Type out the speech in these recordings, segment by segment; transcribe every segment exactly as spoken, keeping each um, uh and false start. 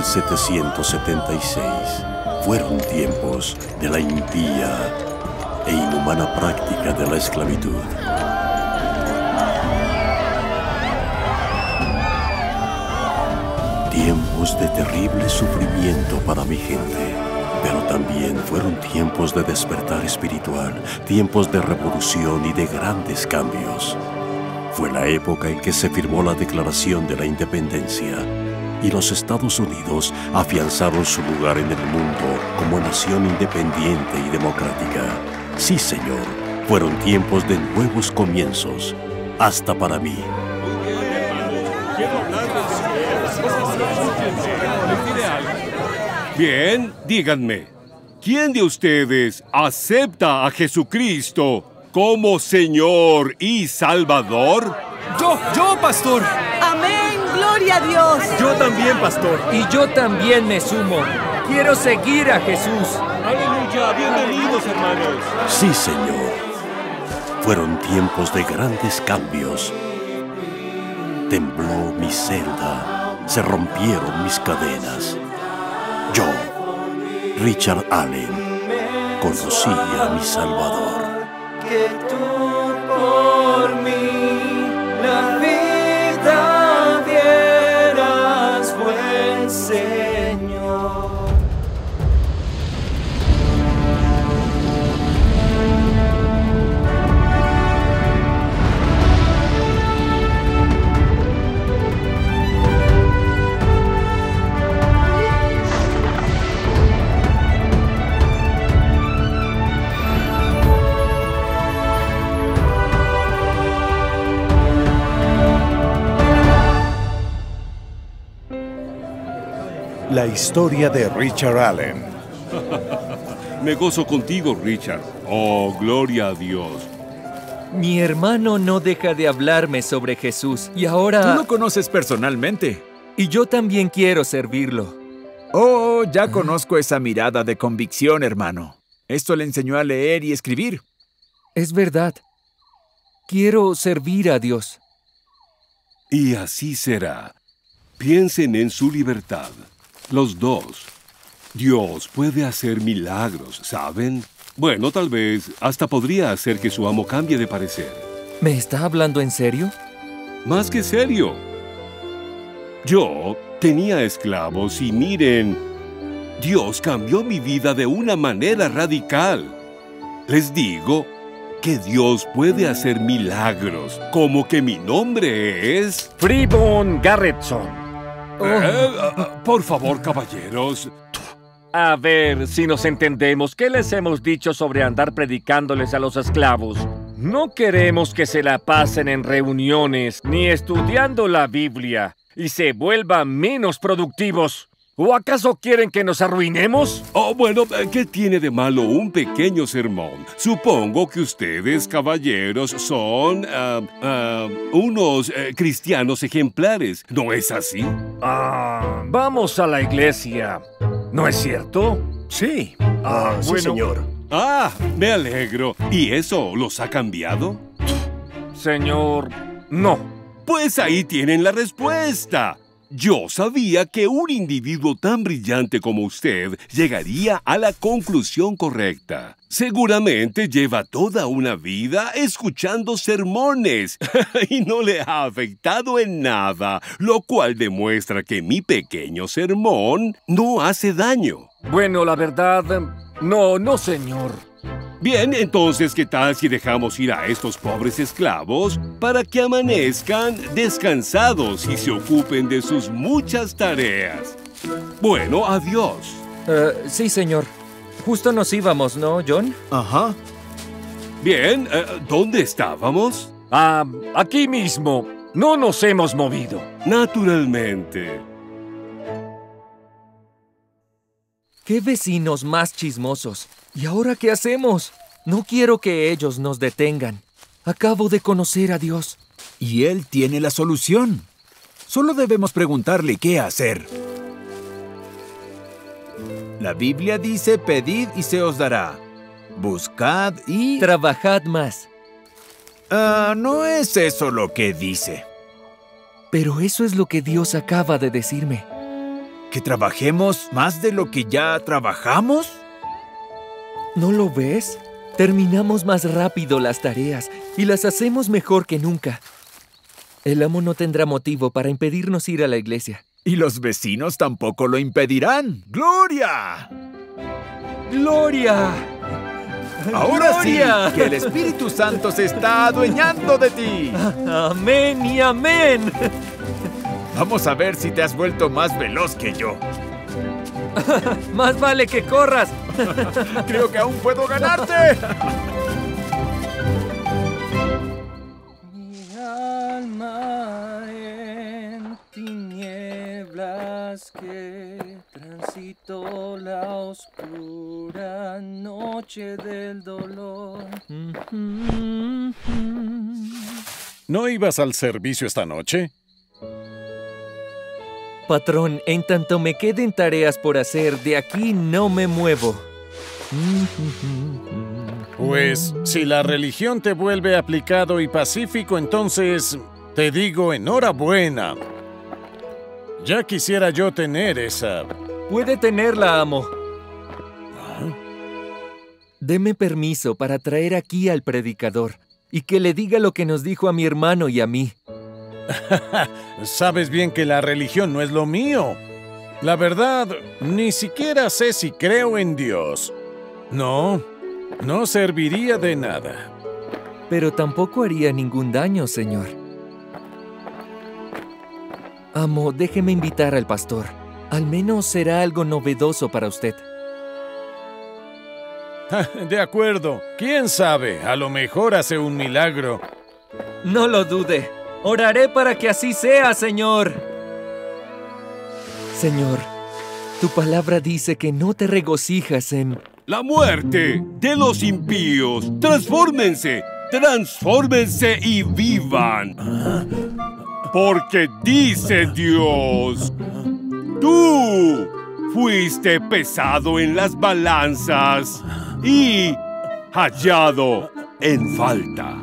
mil setecientos setenta y seis fueron tiempos de la impía e inhumana práctica de la esclavitud. Tiempos de terrible sufrimiento para mi gente, pero también fueron tiempos de despertar espiritual, tiempos de revolución y de grandes cambios. Fue la época en que se firmó la Declaración de la Independencia y los Estados Unidos afianzaron su lugar en el mundo como nación independiente y democrática. Sí, señor, fueron tiempos de nuevos comienzos, hasta para mí. Bien, díganme, ¿quién de ustedes acepta a Jesucristo como Señor y Salvador? ¡Yo, yo, pastor! ¡Amén! ¡Gloria a Dios! Yo también, pastor. Y yo también me sumo. Quiero seguir a Jesús. ¡Aleluya! ¡Bienvenidos, hermanos! Sí, señor. Fueron tiempos de grandes cambios. Tembló mi celda, se rompieron mis cadenas. Yo, Richard Allen, conocí a mi Salvador. Que tú por mí la vida dieras, buen Señor. La historia de Richard Allen. Me gozo contigo, Richard. Oh, gloria a Dios. Mi hermano no deja de hablarme sobre Jesús y ahora... Tú lo conoces personalmente. Y yo también quiero servirlo. Oh, ya conozco esa mirada de convicción, hermano. Esto le enseñó a leer y escribir. Es verdad. Quiero servir a Dios. Y así será. Piensen en su libertad. Los dos. Dios puede hacer milagros, ¿saben? Bueno, tal vez hasta podría hacer que su amo cambie de parecer. ¿Me está hablando en serio? Más que serio. Yo tenía esclavos y miren, Dios cambió mi vida de una manera radical. Les digo que Dios puede hacer milagros, como que mi nombre es... Freeborn Garretson. Oh. Eh, uh, por favor, caballeros. A ver si nos entendemos. ¿Qué les hemos dicho sobre andar predicándoles a los esclavos? No queremos que se la pasen en reuniones ni estudiando la Biblia y se vuelvan menos productivos. ¿O acaso quieren que nos arruinemos? Oh, bueno, ¿qué tiene de malo un pequeño sermón? Supongo que ustedes, caballeros, son uh, uh, unos uh, cristianos ejemplares. ¿No es así? Ah, vamos a la iglesia. ¿No es cierto? Sí. Ah, sí, bueno. señor. Ah, me alegro. ¿Y eso los ha cambiado? Señor, no. Pues ahí tienen la respuesta. Yo sabía que un individuo tan brillante como usted llegaría a la conclusión correcta. Seguramente lleva toda una vida escuchando sermones y no le ha afectado en nada, lo cual demuestra que mi pequeño sermón no hace daño. Bueno, la verdad, no, no, señor. Bien, entonces, ¿qué tal si dejamos ir a estos pobres esclavos para que amanezcan descansados y se ocupen de sus muchas tareas? Bueno, adiós. Uh, sí, señor. Justo nos íbamos, ¿no, John? Ajá. Bien, uh, ¿dónde estábamos? Ah, aquí mismo. No nos hemos movido. Naturalmente. ¡Qué vecinos más chismosos! ¿Y ahora qué hacemos? No quiero que ellos nos detengan. Acabo de conocer a Dios. Y Él tiene la solución. Solo debemos preguntarle qué hacer. La Biblia dice, pedid y se os dará. Buscad y... Trabajad más. Ah, no es eso lo que dice. Pero eso es lo que Dios acaba de decirme. ¿Que trabajemos más de lo que ya trabajamos? ¿No lo ves? Terminamos más rápido las tareas y las hacemos mejor que nunca. El amo no tendrá motivo para impedirnos ir a la iglesia. Y los vecinos tampoco lo impedirán. ¡Gloria! ¡Gloria! Ahora ¡Gloria! sí, que el Espíritu Santo se está adueñando de ti. ¡Amén y amén! Vamos a ver si te has vuelto más veloz que yo. ¡Más vale que corras! Creo que aún puedo ganarte. Mi alma en tinieblas que transitó la oscura noche del dolor. ¿No ibas al servicio esta noche? Patrón, en tanto me queden tareas por hacer, de aquí no me muevo. Pues, si la religión te vuelve aplicado y pacífico, entonces te digo enhorabuena. Ya quisiera yo tener esa... Puede tenerla, amo. Deme permiso para traer aquí al predicador y que le diga lo que nos dijo a mi hermano y a mí. Sabes bien que la religión no es lo mío. La verdad, ni siquiera sé si creo en Dios. No, no serviría de nada. Pero tampoco haría ningún daño, señor. Amo, déjeme invitar al pastor. Al menos será algo novedoso para usted. De acuerdo. ¿Quién sabe? A lo mejor hace un milagro. No lo dude. Oraré para que así sea, Señor. Señor, tu palabra dice que no te regocijas en... La muerte de los impíos. Transfórmense, transfórmense y vivan. Porque dice Dios, tú fuiste pesado en las balanzas y hallado en falta.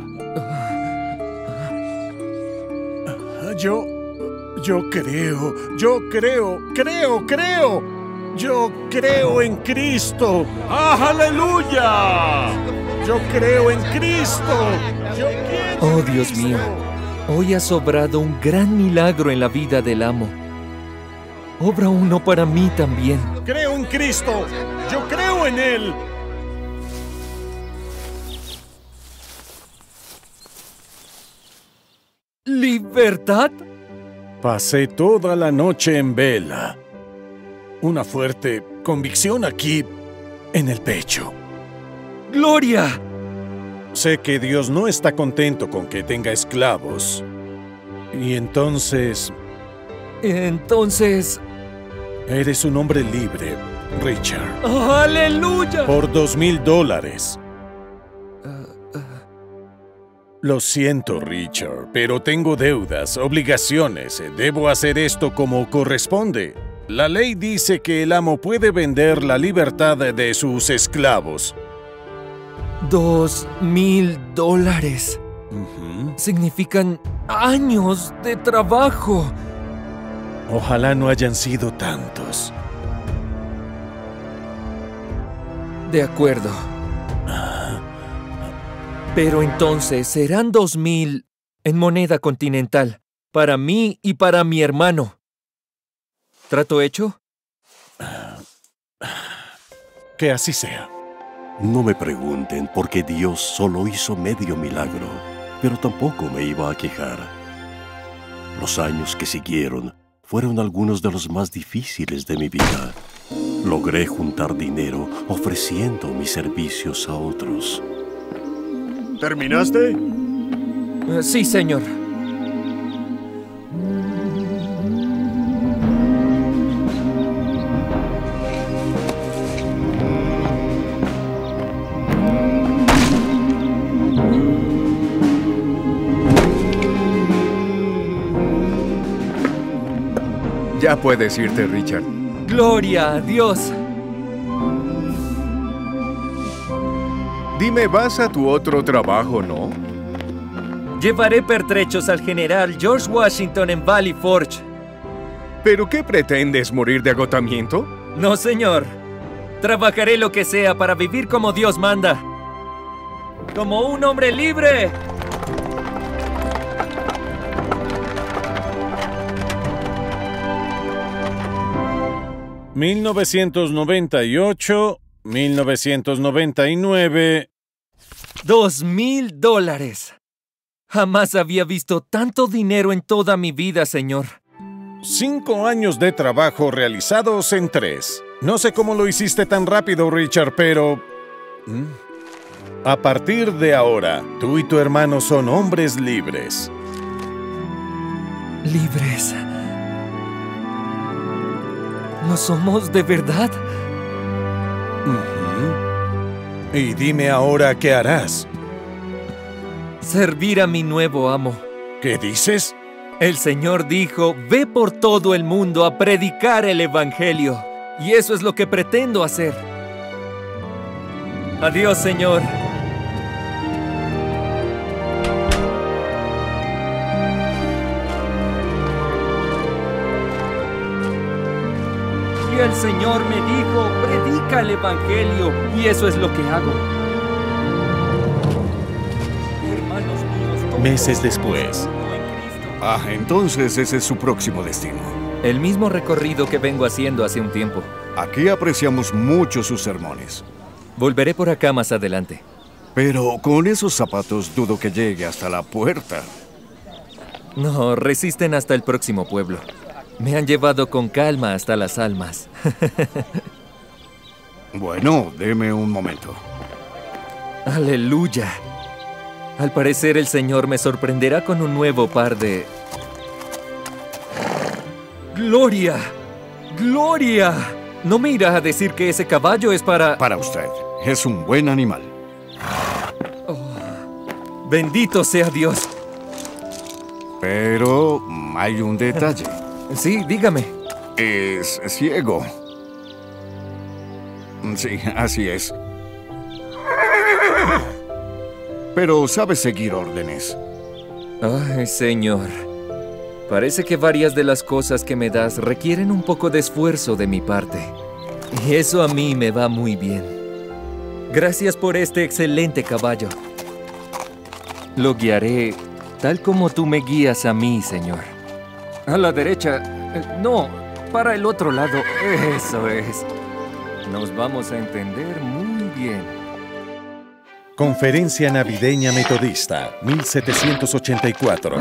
Yo, yo creo, yo creo, creo, creo. Yo creo en Cristo. ¡Ah, aleluya! Yo creo en Cristo. Yo quiero Oh, Dios mío, hoy ha sobrado un gran milagro en la vida del amo. Obra uno para mí también. Creo en Cristo. Yo creo en Él. ¿Libertad? Pasé toda la noche en vela. Una fuerte convicción aquí en el pecho. ¡Gloria! Sé que Dios no está contento con que tenga esclavos. Y entonces... Entonces... Eres un hombre libre, Richard. ¡Aleluya! Por dos mil dólares. Lo siento, Richard, pero tengo deudas, obligaciones. Debo hacer esto como corresponde. La ley dice que el amo puede vender la libertad de sus esclavos. Dos mil dólares. Uh-huh. Significan años de trabajo. Ojalá no hayan sido tantos. De acuerdo. Pero entonces serán dos mil en moneda continental, para mí y para mi hermano. ¿Trato hecho? Que así sea. No me pregunten por qué Dios solo hizo medio milagro, pero tampoco me iba a quejar. Los años que siguieron fueron algunos de los más difíciles de mi vida. Logré juntar dinero ofreciendo mis servicios a otros. ¿Terminaste? Uh, sí, señor. Ya puedes irte, Richard. ¡Gloria a Dios! Dime, vas a tu otro trabajo, ¿no? Llevaré pertrechos al general George Washington en Valley Forge. ¿Pero qué pretendes, morir de agotamiento? No, señor. Trabajaré lo que sea para vivir como Dios manda. ¡Como un hombre libre! mil novecientos noventa y ocho, mil novecientos noventa y nueve... ¡Dos mil dólares! Jamás había visto tanto dinero en toda mi vida, señor. Cinco años de trabajo realizados en tres. No sé cómo lo hiciste tan rápido, Richard, pero... A partir de ahora, tú y tu hermano son hombres libres. ¿Libres? ¿No somos de verdad? Uh-huh. Y dime ahora qué harás. Servir a mi nuevo amo. ¿Qué dices? El Señor dijo, ve por todo el mundo a predicar el Evangelio. Y eso es lo que pretendo hacer. Adiós, Señor. Y el Señor me dijo, predica el Evangelio. Y eso es lo que hago. Hermanos míos, todos meses después. Ah, entonces ese es su próximo destino. El mismo recorrido que vengo haciendo hace un tiempo. Aquí apreciamos mucho sus sermones. Volveré por acá más adelante. Pero con esos zapatos dudo que llegue hasta la puerta. No, resisten hasta el próximo pueblo. Me han llevado con calma hasta las almas. Bueno, deme un momento. ¡Aleluya! Al parecer el Señor me sorprenderá con un nuevo par de... ¡Gloria! ¡Gloria! ¿No me irá a decir que ese caballo es para...? Para usted. Es un buen animal. Oh, bendito sea Dios. Pero hay un detalle. Sí, dígame. Es ciego. Sí, así es. Pero sabe seguir órdenes. Ay, Señor. Parece que varias de las cosas que me das requieren un poco de esfuerzo de mi parte. Y eso a mí me va muy bien. Gracias por este excelente caballo. Lo guiaré tal como tú me guías a mí, Señor. A la derecha. No, para el otro lado. Eso es. Nos vamos a entender muy bien. Conferencia Navideña Metodista, mil setecientos ochenta y cuatro.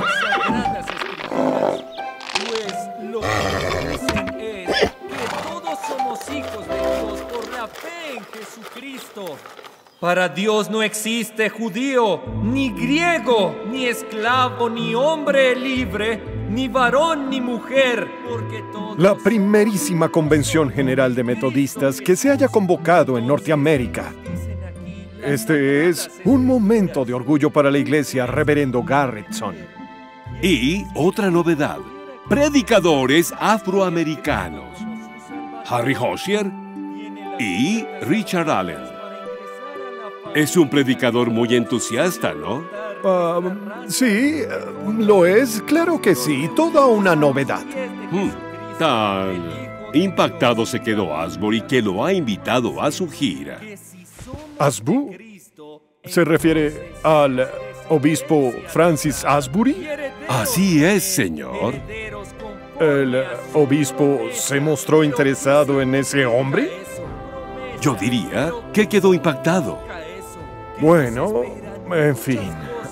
Pues lo que dicen es que todos somos hijos de Dios por la fe en Jesucristo. Para Dios no existe judío, ni griego, ni esclavo, ni hombre libre, ni varón ni mujer, porque todos... La primerísima convención general de metodistas que se haya convocado en Norteamérica. Este es un momento de orgullo para la iglesia, reverendo Garretson. Y otra novedad, predicadores afroamericanos. Harry Hosier y Richard Allen. Es un predicador muy entusiasta, ¿no? Uh, sí, lo es, claro que sí, toda una novedad. Hmm, tan impactado se quedó Asbury que lo ha invitado a su gira. ¿Asbury? ¿Se refiere al obispo Francis Asbury? Así es, señor. ¿El obispo se mostró interesado en ese hombre? Yo diría que quedó impactado. Bueno, en fin.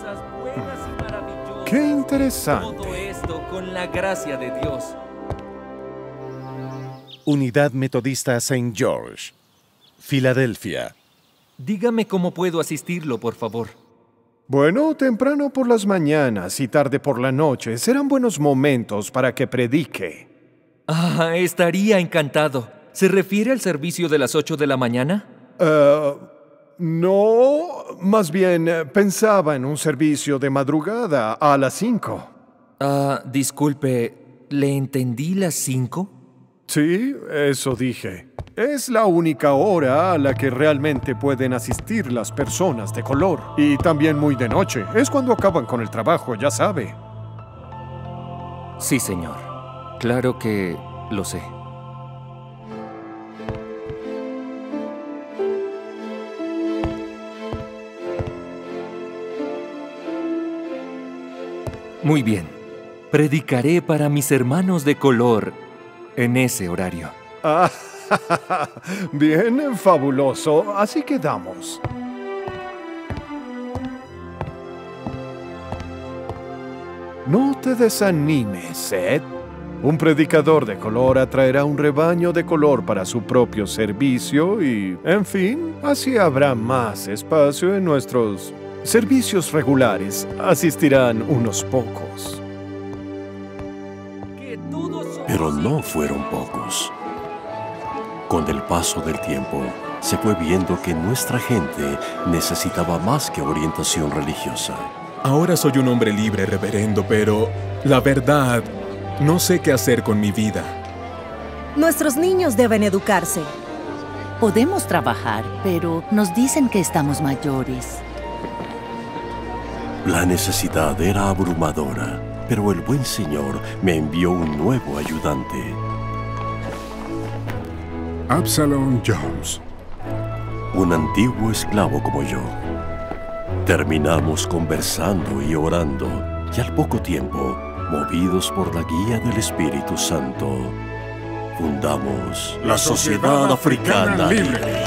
¡Qué interesante! Todo esto con la gracia de Dios. Unidad Metodista Saint George, Filadelfia. Dígame cómo puedo asistirlo, por favor. Bueno, temprano por las mañanas y tarde por la noche serán buenos momentos para que predique. Ah, estaría encantado. ¿Se refiere al servicio de las ocho de la mañana? Uh, no, más bien pensaba en un servicio de madrugada a las cinco. Ah, disculpe, ¿le entendí las cinco? Sí, eso dije. Es la única hora a la que realmente pueden asistir las personas de color. Y también muy de noche. Es cuando acaban con el trabajo, ya sabe. Sí, señor. Claro que lo sé. Muy bien. Predicaré para mis hermanos de color en ese horario. Ah, bien, fabuloso. Así quedamos. No te desanimes, Seth. Un predicador de color atraerá un rebaño de color para su propio servicio y, en fin, así habrá más espacio en nuestros servicios regulares. Asistirán unos pocos. Pero no fueron pocos. Con el paso del tiempo, se fue viendo que nuestra gente necesitaba más que orientación religiosa. Ahora soy un hombre libre, reverendo, pero la verdad, no sé qué hacer con mi vida. Nuestros niños deben educarse. Podemos trabajar, pero nos dicen que estamos mayores. La necesidad era abrumadora, pero el buen Señor me envió un nuevo ayudante. Absalom Jones. Un antiguo esclavo como yo. Terminamos conversando y orando, y al poco tiempo, movidos por la guía del Espíritu Santo, fundamos la Sociedad Africana Libre.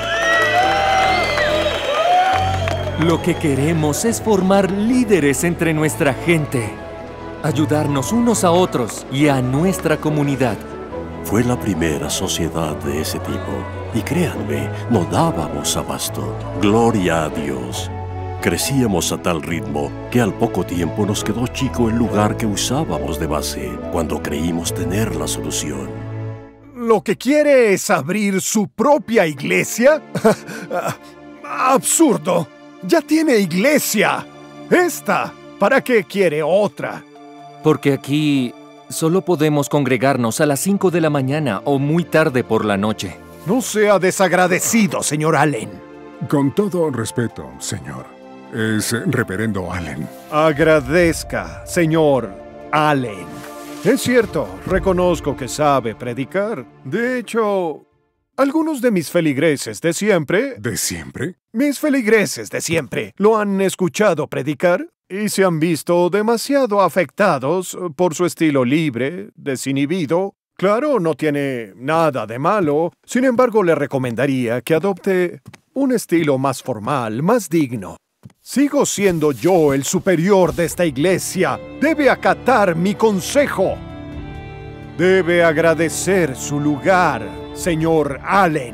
Lo que queremos es formar líderes entre nuestra gente, ayudarnos unos a otros y a nuestra comunidad. Fue la primera sociedad de ese tipo, y créanme, no dábamos abasto. Gloria a Dios. Crecíamos a tal ritmo que al poco tiempo nos quedó chico el lugar que usábamos de base cuando creímos tener la solución. ¿Lo que quiere es abrir su propia iglesia? ¡Absurdo! ¡Ya tiene iglesia! ¡Esta! ¿Para qué quiere otra? Porque aquí solo podemos congregarnos a las cinco de la mañana o muy tarde por la noche. No sea desagradecido, señor Allen. Con todo respeto, señor. Es reverendo Allen. Agradezca, señor Allen. Es cierto, reconozco que sabe predicar. De hecho, algunos de mis feligreses de siempre... ¿De siempre? Mis feligreses de siempre lo han escuchado predicar y se han visto demasiado afectados por su estilo libre, desinhibido. Claro, no tiene nada de malo. Sin embargo, le recomendaría que adopte un estilo más formal, más digno. Sigo siendo yo el superior de esta iglesia. Debe acatar mi consejo. Debe agradecer su lugar, señor Allen.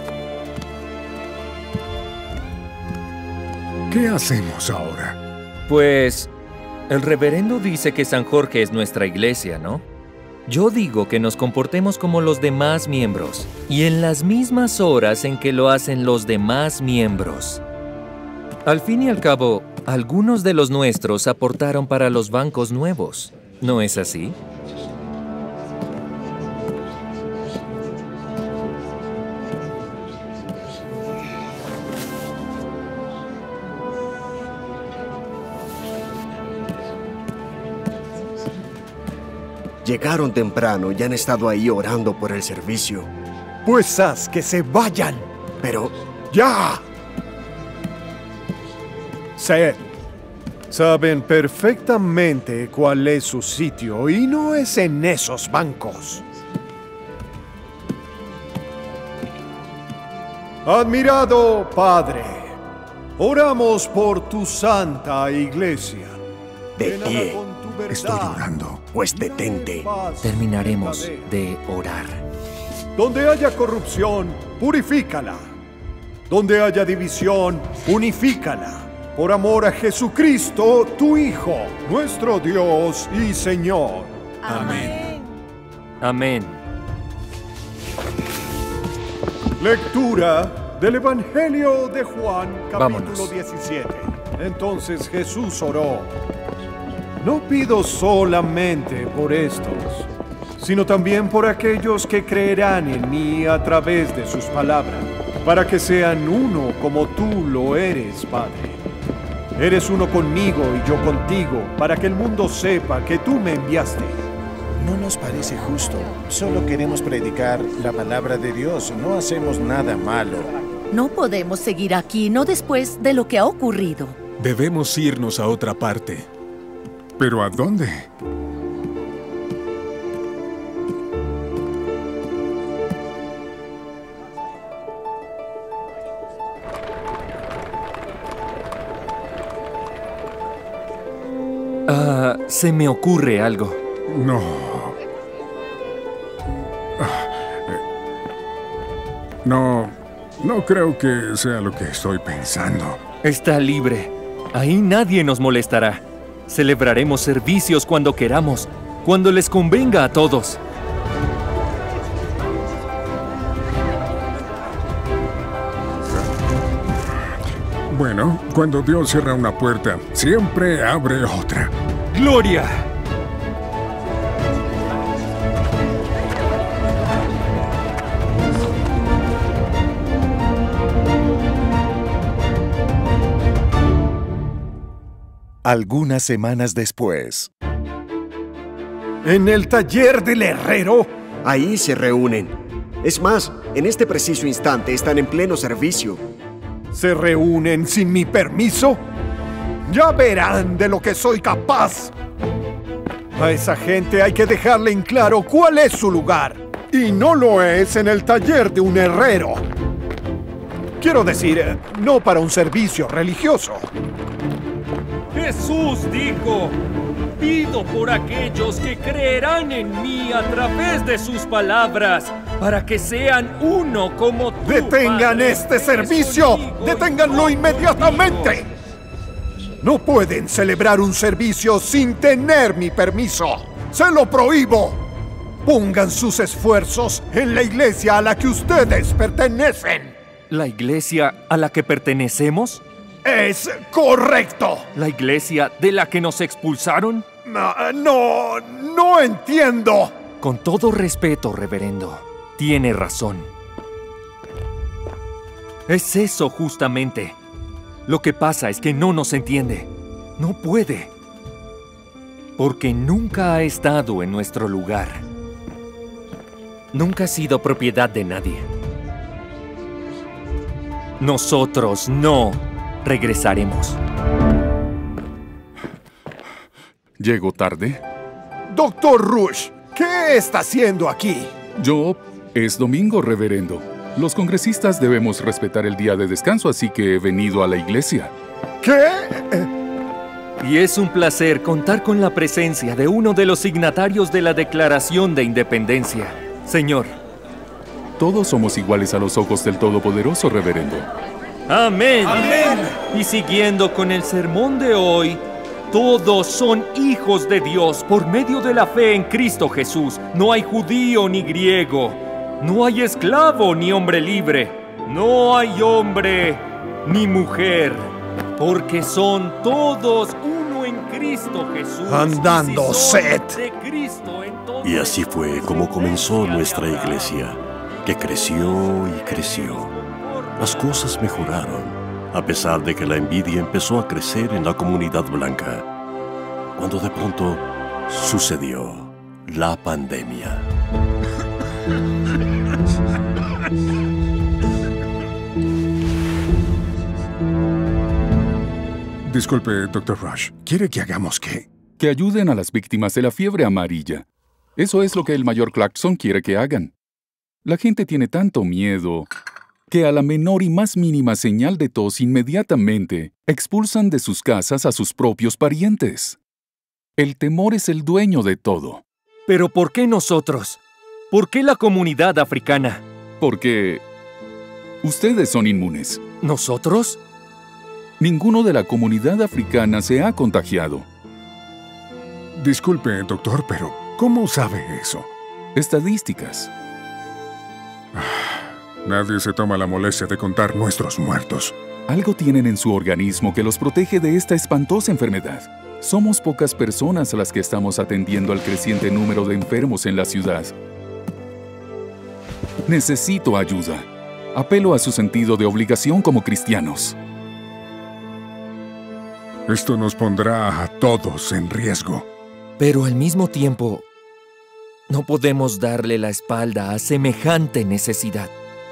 ¿Qué hacemos ahora? Pues, el reverendo dice que San Jorge es nuestra iglesia, ¿no? Yo digo que nos comportemos como los demás miembros, y en las mismas horas en que lo hacen los demás miembros. Al fin y al cabo, algunos de los nuestros aportaron para los bancos nuevos, ¿no es así? Llegaron temprano y han estado ahí orando por el servicio. Pues haz que se vayan. Pero... ¡ya! Seth, saben perfectamente cuál es su sitio y no es en esos bancos. Admirado Padre, oramos por tu santa iglesia. De pie. Estoy orando, pues detente. Terminaremos de orar. Donde haya corrupción, purifícala. Donde haya división, unifícala. Por amor a Jesucristo, tu Hijo, nuestro Dios y Señor. Amén. Amén. Lectura del Evangelio de Juan, capítulo Vámonos. diecisiete. Entonces Jesús oró: no pido solamente por estos, sino también por aquellos que creerán en mí a través de sus palabras, para que sean uno como tú lo eres, Padre. Eres uno conmigo y yo contigo, para que el mundo sepa que tú me enviaste. No nos nos parece justo. Solo queremos predicar la palabra de Dios. No hacemos nada malo. No podemos seguir aquí, no después de lo que ha ocurrido. Debemos irnos a otra parte. ¿Pero a dónde? Ah, se me ocurre algo. No. Ah, eh, No, no creo que sea lo que estoy pensando. Está libre. Ahí nadie nos molestará. Celebraremos servicios cuando queramos, cuando les convenga a todos. Bueno, cuando Dios cierra una puerta, siempre abre otra. ¡Gloria! Algunas semanas después. ¿En el taller del herrero? Ahí se reúnen. Es más, en este preciso instante están en pleno servicio. ¿Se reúnen sin mi permiso? Ya verán de lo que soy capaz. A esa gente hay que dejarle en claro cuál es su lugar. Y no lo es en el taller de un herrero. Quiero decir, no para un servicio religioso. Jesús dijo: pido por aquellos que creerán en mí a través de sus palabras, para que sean uno como tú. ¡Detengan Padre, este servicio! ¡Deténganlo inmediatamente! No pueden celebrar un servicio sin tener mi permiso. ¡Se lo prohíbo! Pongan sus esfuerzos en la iglesia a la que ustedes pertenecen. ¿La iglesia a la que pertenecemos? ¡Es correcto! ¿La iglesia de la que nos expulsaron? No, no, no entiendo. Con todo respeto, reverendo, tiene razón. Es eso justamente. Lo que pasa es que no nos entiende. No puede. Porque nunca ha estado en nuestro lugar. Nunca ha sido propiedad de nadie. Nosotros no regresaremos. ¿Llego tarde? Doctor Rush, ¿qué está haciendo aquí? Yo... Es domingo, reverendo. Los congresistas debemos respetar el día de descanso, así que he venido a la iglesia. ¿Qué? Y es un placer contar con la presencia de uno de los signatarios de la Declaración de Independencia. Señor. Todos somos iguales a los ojos del Todopoderoso, reverendo. ¡Amén! ¡Amén! Y siguiendo con el sermón de hoy, todos son hijos de Dios por medio de la fe en Cristo Jesús. No hay judío ni griego. No hay esclavo ni hombre libre. No hay hombre ni mujer. Porque son todos uno en Cristo Jesús. Andando, y si son Seth. de Cristo, entonces... Y así fue como comenzó nuestra iglesia, que creció y creció. Las cosas mejoraron, a pesar de que la envidia empezó a crecer en la comunidad blanca, cuando de pronto sucedió la pandemia. Disculpe, doctor Rush. ¿Quiere que hagamos qué? Que ayuden a las víctimas de la fiebre amarilla. Eso es lo que el mayor Clarkson quiere que hagan. La gente tiene tanto miedo que a la menor y más mínima señal de tos inmediatamente expulsan de sus casas a sus propios parientes. El temor es el dueño de todo. ¿Pero por qué nosotros? ¿Por qué la comunidad africana? Porque ustedes son inmunes. ¿Nosotros? Ninguno de la comunidad africana se ha contagiado. Disculpe, doctor, pero ¿cómo sabe eso? Estadísticas. Nadie se toma la molestia de contar nuestros muertos. Algo tienen en su organismo que los protege de esta espantosa enfermedad. Somos pocas personas las que estamos atendiendo al creciente número de enfermos en la ciudad. Necesito ayuda. Apelo a su sentido de obligación como cristianos. Esto nos pondrá a todos en riesgo. Pero al mismo tiempo, No podemos darle la espalda a semejante necesidad.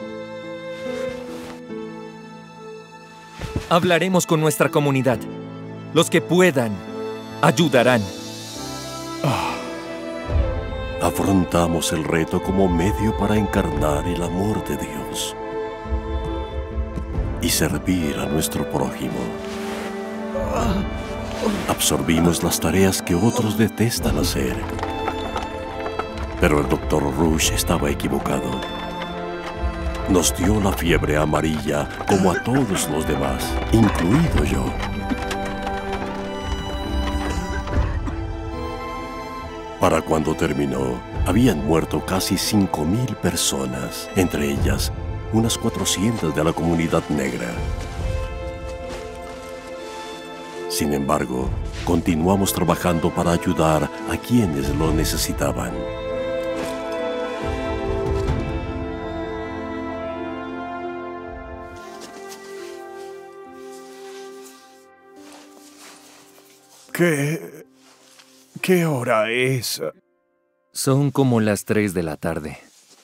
Hablaremos con nuestra comunidad. Los que puedan, ayudarán. Afrontamos el reto como medio para encarnar el amor de Dios y servir a nuestro prójimo. Absorbimos las tareas que otros detestan hacer. Pero el doctor Rush estaba equivocado. Nos dio la fiebre amarilla como a todos los demás, incluido yo. Para cuando terminó, habían muerto casi cinco mil personas, entre ellas unas cuatrocientas de la comunidad negra. Sin embargo, continuamos trabajando para ayudar a quienes lo necesitaban. ¿Qué... qué hora es? Son como las tres de la tarde.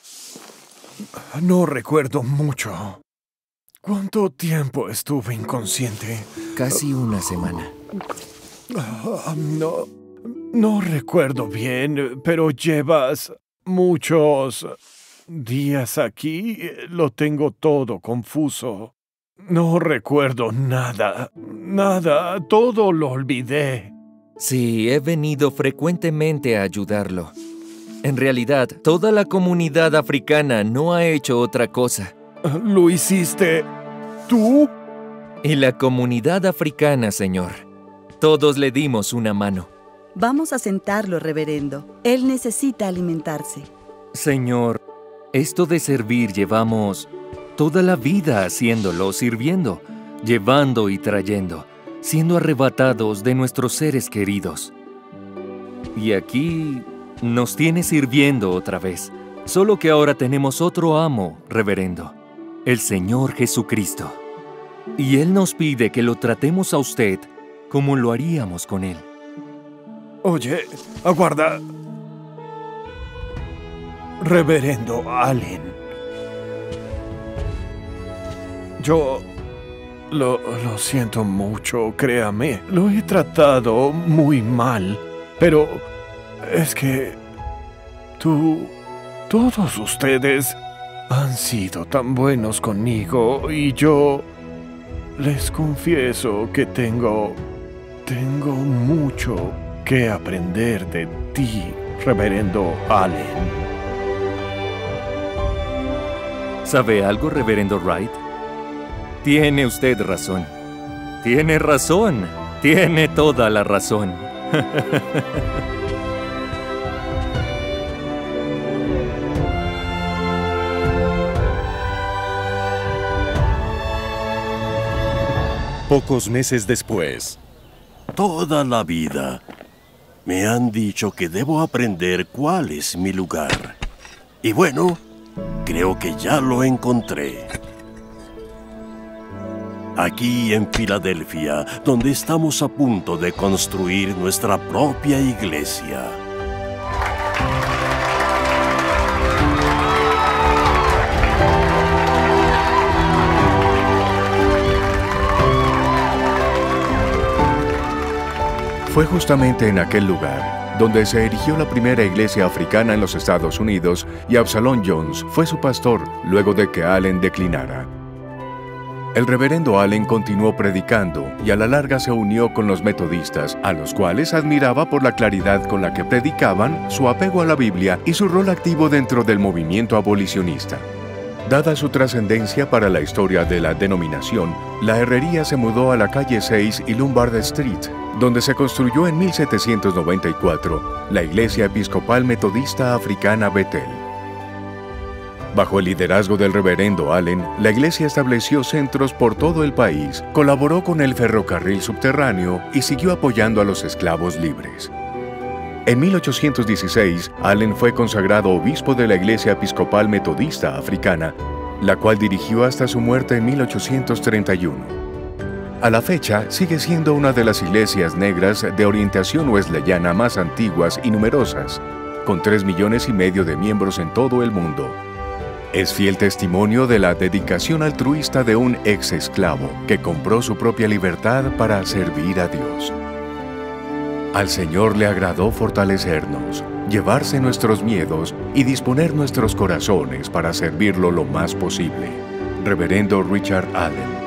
No recuerdo mucho. ¿Cuánto tiempo estuve inconsciente? Casi una semana. No, no recuerdo bien, pero llevas muchos días aquí. Lo tengo todo confuso. No recuerdo nada, nada, todo lo olvidé. Sí, he venido frecuentemente a ayudarlo. En realidad, toda la comunidad africana no ha hecho otra cosa. ¿Lo hiciste tú? Y la comunidad africana, señor. Todos le dimos una mano. Vamos a sentarlo, reverendo. Él necesita alimentarse. Señor, esto de servir llevamos toda la vida haciéndolo, sirviendo, llevando y trayendo, siendo arrebatados de nuestros seres queridos. Y aquí nos tiene sirviendo otra vez, solo que ahora tenemos otro amo, reverendo, el Señor Jesucristo. Y Él nos pide que lo tratemos a usted como lo haríamos con Él. Oye, aguarda. Reverendo Allen. Yo lo, lo siento mucho, créame. Lo he tratado muy mal. Pero es que tú, todos ustedes han sido tan buenos conmigo y yo les confieso que tengo, tengo mucho que aprender de ti, reverendo Allen. ¿Sabe algo, reverendo Wright? Tiene usted razón. Tiene razón. Tiene toda la razón. Pocos meses después. Toda la vida me han dicho que debo aprender cuál es mi lugar. Y bueno, creo que ya lo encontré. Aquí en Filadelfia, donde estamos a punto de construir nuestra propia iglesia. Fue justamente en aquel lugar donde se erigió la primera iglesia africana en los Estados Unidos y Absalom Jones fue su pastor luego de que Allen declinara. El reverendo Allen continuó predicando y a la larga se unió con los metodistas, a los cuales admiraba por la claridad con la que predicaban, su apego a la Biblia y su rol activo dentro del movimiento abolicionista. Dada su trascendencia para la historia de la denominación, la herrería se mudó a la calle seis y Lombard Street, donde se construyó en mil setecientos noventa y cuatro la Iglesia Episcopal Metodista Africana Bethel. Bajo el liderazgo del reverendo Allen, la iglesia estableció centros por todo el país, colaboró con el ferrocarril subterráneo y siguió apoyando a los esclavos libres. En mil ochocientos dieciséis, Allen fue consagrado obispo de la Iglesia Episcopal Metodista Africana, la cual dirigió hasta su muerte en mil ochocientos treinta y uno. A la fecha, sigue siendo una de las iglesias negras de orientación wesleyana más antiguas y numerosas, con tres millones y medio de miembros en todo el mundo. Es fiel testimonio de la dedicación altruista de un ex esclavo que compró su propia libertad para servir a Dios. Al Señor le agradó fortalecernos, llevarse nuestros miedos y disponer nuestros corazones para servirlo lo más posible. Reverendo Richard Allen.